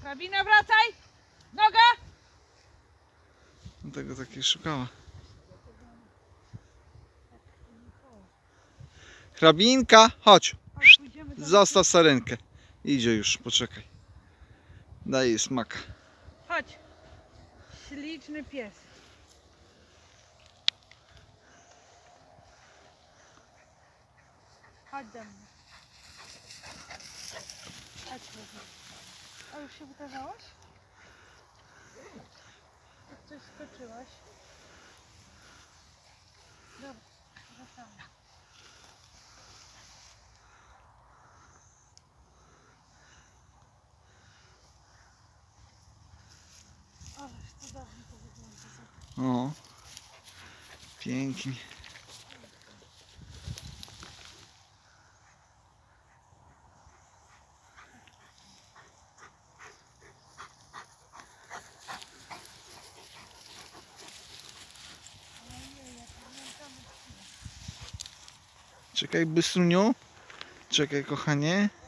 Hrabina, wracaj! Noga! Tego takiej szukała. Hrabinka, chodź. Zostaw sarenkę. Idzie już, poczekaj. Daj jej smaka. Chodź. Śliczny pies. Chodź do mnie. Chodź, a już się wytarzałaś? Coś skoczyłaś? Dobra, wracamy. Ależ cudownie to wygląda. O, pięknie. Czekaj, Bystruniu. Czekaj, kochanie.